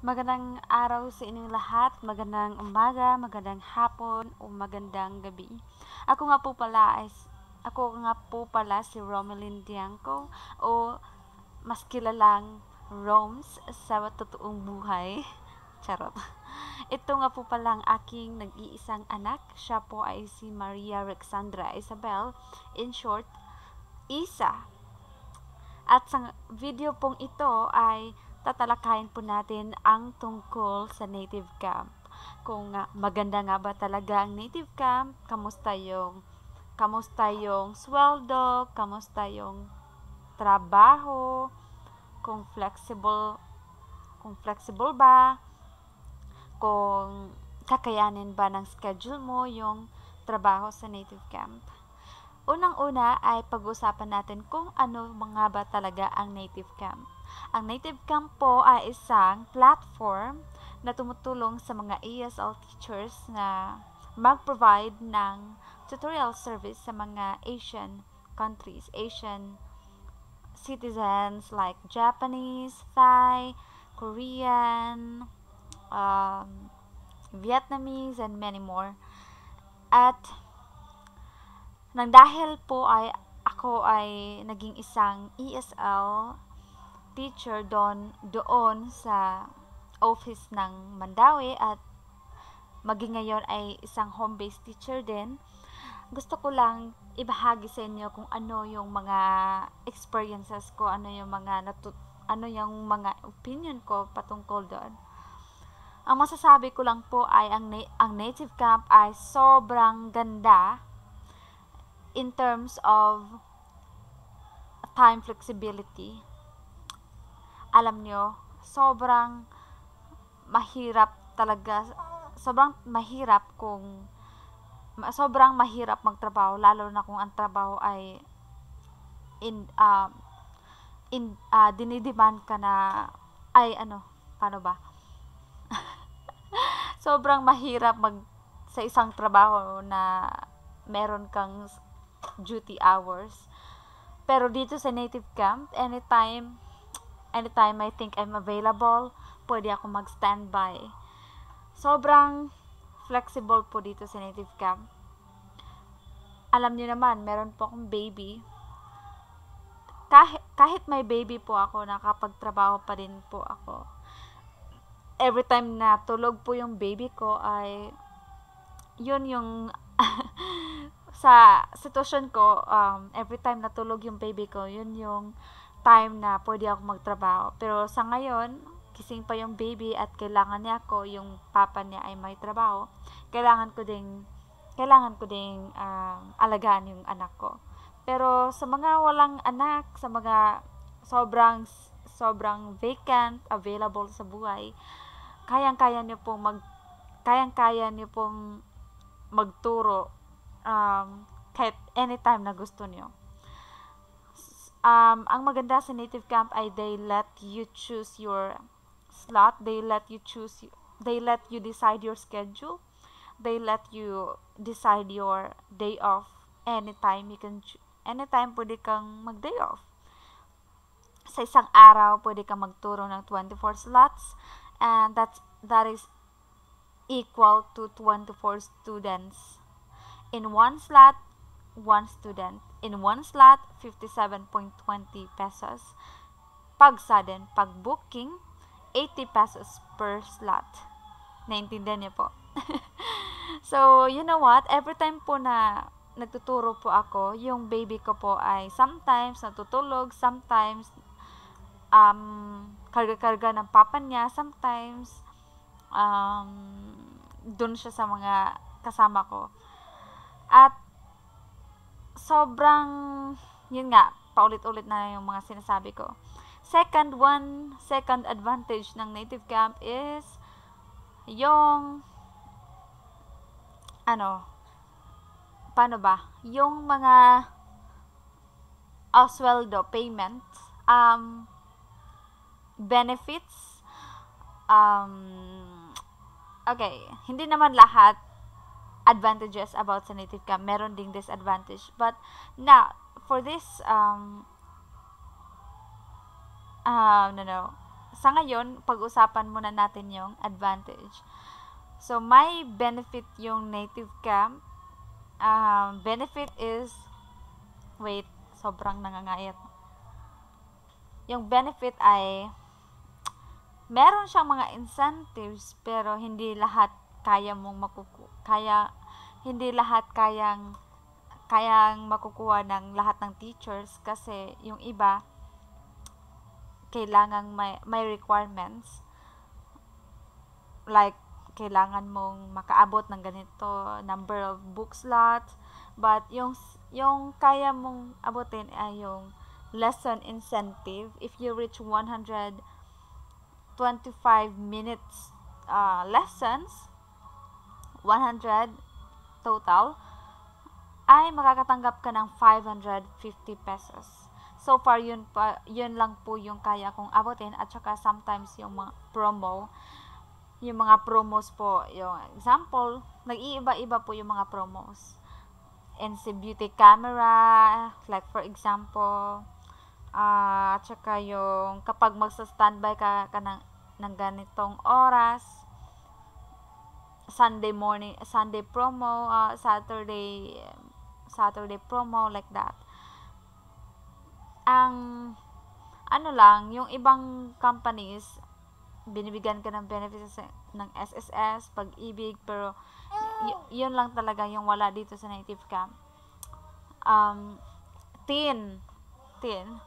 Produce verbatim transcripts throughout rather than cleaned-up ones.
Magandang araw sa inyong lahat, magandang umaga, magandang hapon, o magandang gabi. Ako nga po pala ay ako nga po pala si Romelyn Dianco o mas kilalang Roms sa totoong buhay. Charot. Ito nga po pala ang aking nag-iisang anak. Siya po ay si Maria Rexandra Isabel. In short, Isa. At sa video pong ito ay tatalakayin po natin ang tungkol sa native camp. Kung uh, maganda nga ba talaga ang native camp, kamusta yung kamusta yung sweldo, kamusta yung trabaho, kung flexible kung flexible ba, kung kakayanin ba ng schedule mo yung trabaho sa native camp. Unang-una ay pag-usapan natin kung ano mga ba talaga ang native camp. Ang native camp po ay isang platform na tumutulong sa mga E S L teachers na mag-provide ng tutorial service sa mga Asian countries, Asian citizens like Japanese, Thai, Korean, um, Vietnamese, and many more. At nang dahil po ay ako ay naging isang E S L teacher doon, doon sa office ng Mandawi at maging ngayon ay isang home-based teacher din, gusto ko lang ibahagi sa inyo kung ano yung mga experiences ko, ano yung mga natut ano yung mga opinion ko patungkol doon. Ang masasabi ko lang po ay ang, na- ang native camp ay sobrang ganda in terms of time flexibility. Alam nyo, sobrang mahirap talaga, sobrang mahirap kung, sobrang mahirap magtrabaho, lalo na kung ang trabaho ay in, uh, in, uh, dinidemand ka na, ay ano, paano ba? Sobrang mahirap mag, sa isang trabaho na meron kang duty hours. Pero dito sa native camp, anytime, anytime I think I'm available, pwede ako mag-standby. Sobrang flexible po dito sa native camp. Alam niyo naman, meron po akong baby. Kahit, kahit may baby po ako, nakapagtrabaho pa din po ako. Every time na tulog po yung baby ko ay yun yung sa sitwasyon ko, um, every time natulog yung baby ko, yun yung time na pwede ako magtrabaho. Pero sa ngayon, gising pa yung baby at kailangan niya ako, yung papa niya ay may trabaho, kailangan ko ding kailangan ko ding um, alagaan yung anak ko. Pero sa mga walang anak, sa mga sobrang sobrang vacant, available sa buhay, kayang-kaya niyo pong mag kayang-kaya niyo pong magturo um, kahit anytime na gusto niyo. Um, ang maganda sa native camp ay they let you choose your slot, they let you choose, they let you decide your schedule, they let you decide your day off anytime you can, anytime pwede kang mag-day off. Sa isang araw, pwede kang magturo ng twenty-four slots, and that's, that is equal to twenty-four students. In one slot, one student. In one slot, fifty-seven point two zero pesos. Pag sudden, pag booking, eighty pesos per slot. Naintindihan niyo po. So, you know what? Every time po na nagtuturo po ako, yung baby ko po ay sometimes natutulog, sometimes um, karga-karga ng papa niya, sometimes um, dun siya sa mga kasama ko. At sobrang, yun nga, paulit-ulit na yung mga sinasabi ko. Second one, second advantage ng native camp is yung ano, paano ba? Yung mga osweldo payment, um, benefits, um, okay, hindi naman lahat advantages about sa native camp, meron ding disadvantage. But now, for this, um, uh, no, no, sa ngayon, pag-usapan muna natin yung advantage. So, may benefit yung native camp. Um, benefit is, wait, sobrang nangangayat. Yung benefit ay, meron siyang mga incentives, pero hindi lahat kaya mong makuku kaya hindi lahat kayang kayang makukuha ng lahat ng teachers kasi yung iba kailangang may, may requirements like kailangan mong makaabot ng ganito number of book slots, but yung yung kaya mong abutin ay yung lesson incentive. If you reach one hundred twenty-five minutes uh, lessons, one hundred total, ay makakatanggap ka ng five hundred fifty pesos. So far, yun, pa, yun lang po yung kaya kong abutin. At saka sometimes yung mga promo, yung mga promos po, yung example, nag-iiba-iba po yung mga promos. N C Beauty Camera, like for example, uh, at saka yung kapag magsa-standby ka, ka ng, ng ganitong oras, Sunday morning, Sunday promo, uh, Saturday, Saturday promo, like that. Ang, ano lang, yung ibang companies, binibigyan ka ng benefits ng S S S, pag-ibig, pero y- yun lang talaga yung wala dito sa native camp. Um, teen, teen.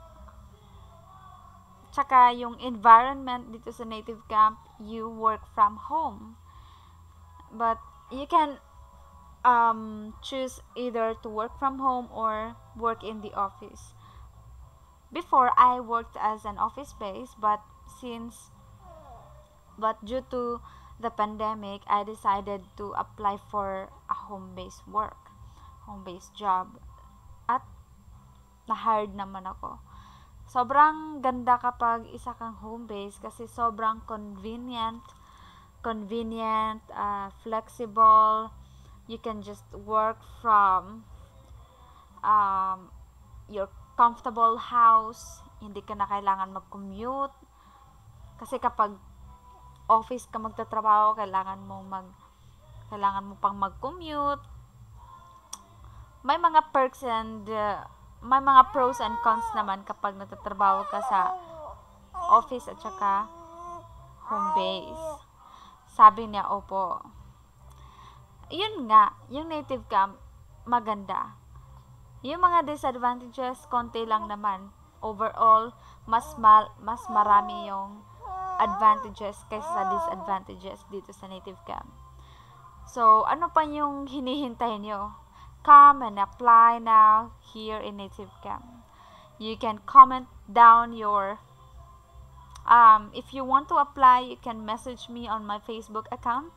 Tsaka yung environment dito sa native camp, you work from home. But you can um, choose either to work from home or work in the office. Before, I worked as an office base, but since but due to the pandemic, I decided to apply for a home-based work, home-based job. At na-hired naman ako. Sobrang ganda kapag isa kang home-based kasi sobrang convenient, convenient, uh, flexible. You can just work from um, your comfortable house. Hindi ka na kailangan mag-commute. Kasi kapag office ka magtatrabaho, kailangan mo mag kailangan mo pang mag-commute. May mga perks and uh, may mga pros and cons naman kapag nagtatrabaho ka sa office at saka home base. Sabi niya, opo. Yun nga, yung native camp, maganda. Yung mga disadvantages, konti lang naman. Overall, mas mal, mas marami yung advantages kaysa sa disadvantages dito sa native camp. So, ano pa yung hinihintay nyo? Come and apply now here in native camp. You can comment down your um, if you want to apply, you can message me on my Facebook account.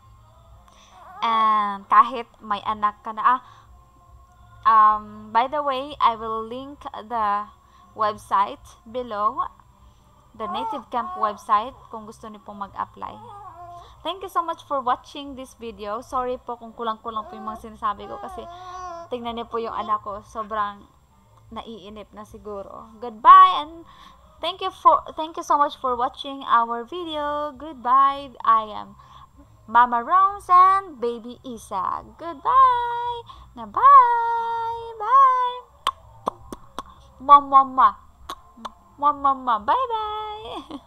And kahit may anak ka na, ah, um, by the way, I will link the website below, the native camp website, kung gusto niyo pong mag-apply. Thank you so much for watching this video. Sorry po kung kulang-kulang po yung mga sinasabi ko kasi tingnan niyo po yung anak ko, sobrang naiinip na siguro. Goodbye and thank you for thank you so much for watching our video. Goodbye. I am Mama Rose and Baby Isa. Goodbye. Na bye. Bye. Mama mama. Mama mama. Bye bye.